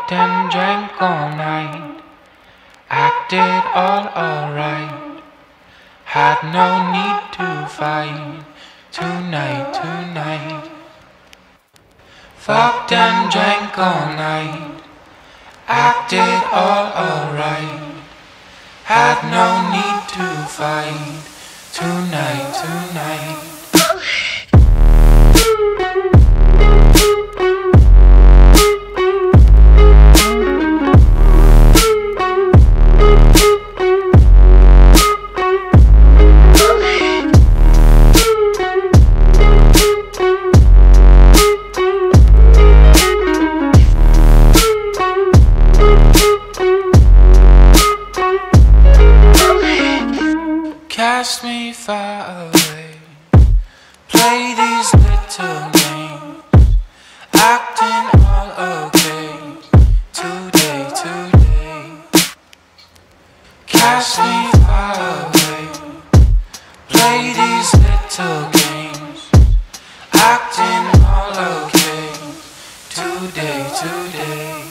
Fucked and drank all night, acted all alright. Had no need to fight tonight. Fucked and drank all night, acted all alright. Had no need to fight tonight. Cast me far away, play these little games, acting all okay today. Cast me far away, play these little games, acting all okay today.